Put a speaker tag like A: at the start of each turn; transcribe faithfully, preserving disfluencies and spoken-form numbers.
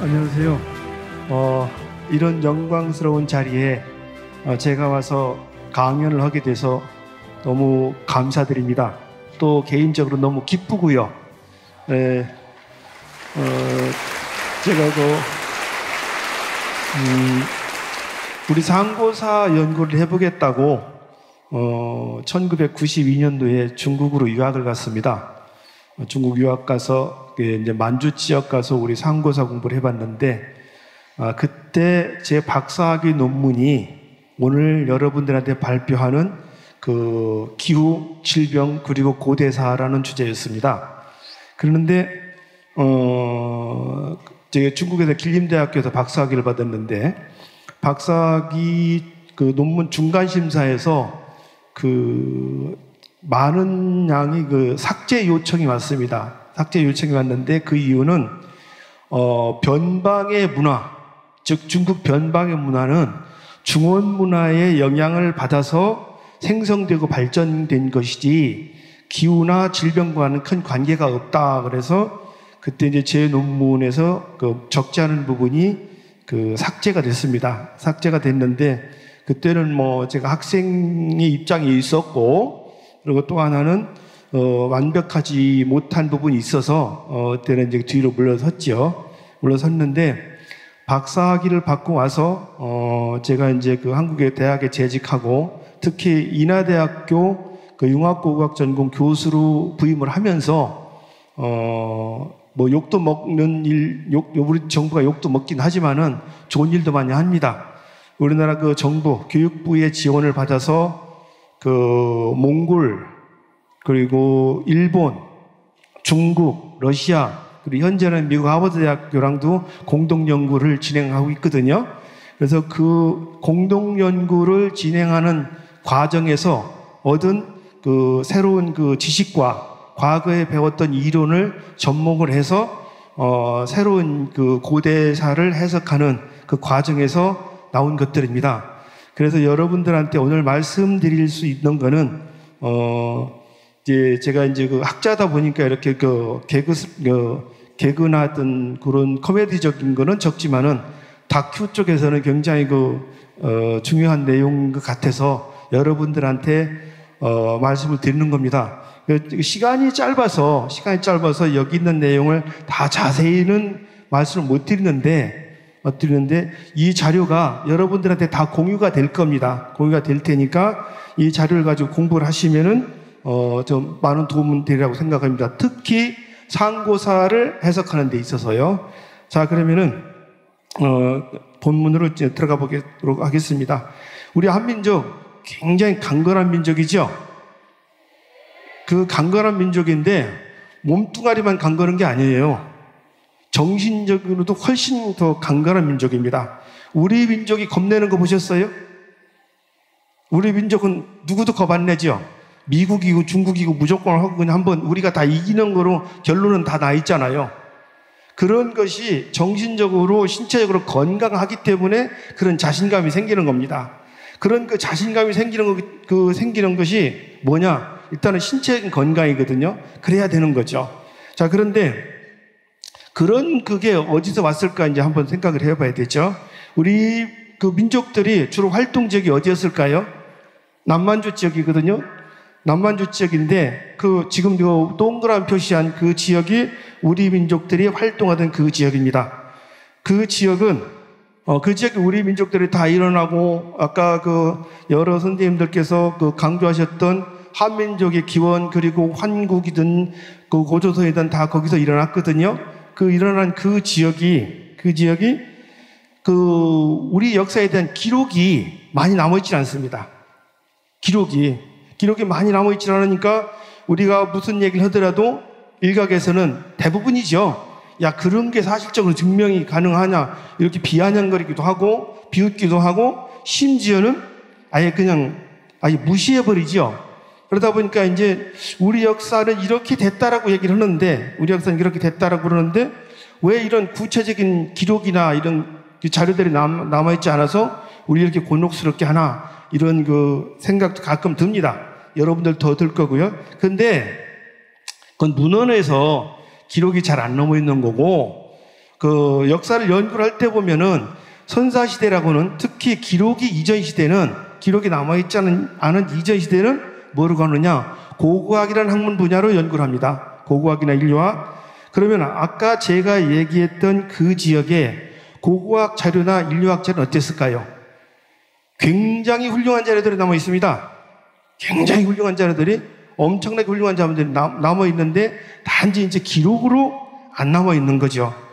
A: 안녕하세요. 어, 이런 영광스러운 자리에 어, 제가 와서 강연을 하게 돼서 너무 감사드립니다. 또 개인적으로 너무 기쁘고요. 에, 어, 제가 그 음, 우리 상고사 연구를 해보겠다고 어, 천구백구십이 년도에 중국으로 유학을 갔습니다. 중국 유학 가서 이제 만주 지역 가서 우리 상고사 공부를 해봤는데, 아, 그때 제 박사학위 논문이 오늘 여러분들한테 발표하는 그 기후, 질병 그리고 고대사라는 주제였습니다. 그런데 어, 제가 중국에서 길림대학교에서 박사학위를 받았는데, 박사학위 그 논문 중간 심사에서 그 많은 양이 그 삭제 요청이 왔습니다. 삭제 요청이 왔는데 그 이유는 어, 변방의 문화, 즉 중국 변방의 문화는 중원 문화의 영향을 받아서 생성되고 발전된 것이지 기후나 질병과는 큰 관계가 없다. 그래서 그때 이제 제 논문에서 그 적지 않은 부분이 그 삭제가 됐습니다. 삭제가 됐는데 그때는 뭐 제가 학생의 입장에 있었고, 그리고 또 하나는 어, 완벽하지 못한 부분이 있어서 어, 그때는 이제 뒤로 물러섰죠. 물러섰는데 박사학위를 받고 와서 어, 제가 이제 그 한국의 대학에 재직하고 특히 인하대학교 그 융합고고학 전공 교수로 부임을 하면서 어, 뭐 욕도 먹는 일, 욕, 우리 정부가 욕도 먹긴 하지만은 좋은 일도 많이 합니다. 우리나라 그 정부 교육부의 지원을 받아서 그 몽골, 그리고 일본, 중국, 러시아, 그리고 현재는 미국 하버드대학교랑도 공동 연구를 진행하고 있거든요. 그래서 그 공동 연구를 진행하는 과정에서 얻은 그 새로운 그 지식과 과거에 배웠던 이론을 접목을 해서 어 새로운 그 고대사를 해석하는 그 과정에서 나온 것들입니다. 그래서 여러분들한테 오늘 말씀드릴 수 있는 거는, 어, 이제 제가 이제 그 학자다 보니까 이렇게 그 개그, 그 개그나 어떤 그런 코미디적인 거는 적지만은 다큐 쪽에서는 굉장히 그, 어, 중요한 내용 같아서 여러분들한테, 어, 말씀을 드리는 겁니다. 시간이 짧아서, 시간이 짧아서 여기 있는 내용을 다 자세히는 말씀을 못 드리는데, 드리는데 이 자료가 여러분들한테 다 공유가 될 겁니다. 공유가 될 테니까 이 자료를 가지고 공부를 하시면은 어, 좀 많은 도움을 되리라고 생각합니다. 특히 상고사를 해석하는 데 있어서요. 자, 그러면은 어, 본문으로 이제 들어가 보도록 하겠습니다. 우리 한민족 굉장히 강건한 민족이죠. 그 강건한 민족인데 몸뚱아리만 강건한 게 아니에요. 정신적으로도 훨씬 더 강건한 민족입니다. 우리 민족이 겁내는 거 보셨어요? 우리 민족은 누구도 겁 안 내죠? 미국이고 중국이고 무조건 하고 그냥 한번 우리가 다 이기는 거로 결론은 다 나 있잖아요. 그런 것이 정신적으로 신체적으로 건강하기 때문에 그런 자신감이 생기는 겁니다. 그런 그 자신감이 생기는 거, 그 생기는 것이 뭐냐? 일단은 신체적인 건강이거든요. 그래야 되는 거죠. 자, 그런데 그런 그게 어디서 왔을까 이제 한번 생각을 해봐야 되죠. 우리 그 민족들이 주로 활동 지역이 어디였을까요? 남만주 지역이거든요. 남만주 지역인데 그 지금 요 동그란 표시한 그 지역이 우리 민족들이 활동하던 그 지역입니다. 그 지역은 어, 그 지역에 우리 민족들이 다 일어나고 아까 그 여러 선생님들께서 그 강조하셨던 한민족의 기원 그리고 환국이든 그 고조선이든 다 거기서 일어났거든요. 그 일어난 그 지역이, 그 지역이 그 우리 역사에 대한 기록이 많이 남아있지 않습니다. 기록이. 기록이 많이 남아있지 않으니까 우리가 무슨 얘기를 하더라도 일각에서는 대부분이죠. 야, 그런 게 사실적으로 증명이 가능하냐. 이렇게 비아냥거리기도 하고, 비웃기도 하고, 심지어는 아예 그냥 아예 무시해버리죠. 그러다 보니까 이제 우리 역사는 이렇게 됐다라고 얘기를 하는데, 우리 역사는 이렇게 됐다라고 그러는데, 왜 이런 구체적인 기록이나 이런 자료들이 남, 남아있지 않아서 우리 이렇게 곤혹스럽게 하나, 이런 그 생각도 가끔 듭니다. 여러분들 더 들 거고요. 근데, 그건 문헌에서 기록이 잘 안 남아있는 거고, 그 역사를 연구를 할 때 보면은 선사시대라고는 특히 기록이 이전 시대는 기록이 남아있지 않은, 않은 이전 시대는 뭐라고 하느냐? 고고학이라는 학문 분야로 연구를 합니다. 고고학이나 인류학. 그러면 아까 제가 얘기했던 그 지역에 고고학 자료나 인류학 자료는 어땠을까요? 굉장히 훌륭한 자료들이 남아 있습니다. 굉장히 훌륭한 자료들이 엄청나게 훌륭한 자료들이 남아 있는데 단지 이제 기록으로 안 남아 있는 거죠.